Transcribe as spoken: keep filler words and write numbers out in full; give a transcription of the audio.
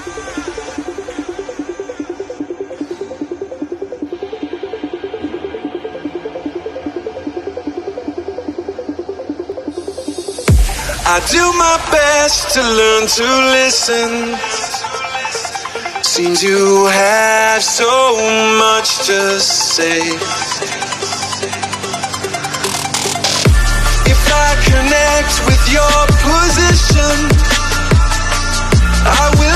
I do my best to learn to listen. Seems you have so much to say. If I connect with your position, I will